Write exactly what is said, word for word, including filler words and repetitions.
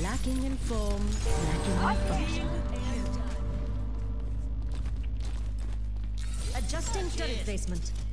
Lacking in form, lacking in function. Adjusting turret placement.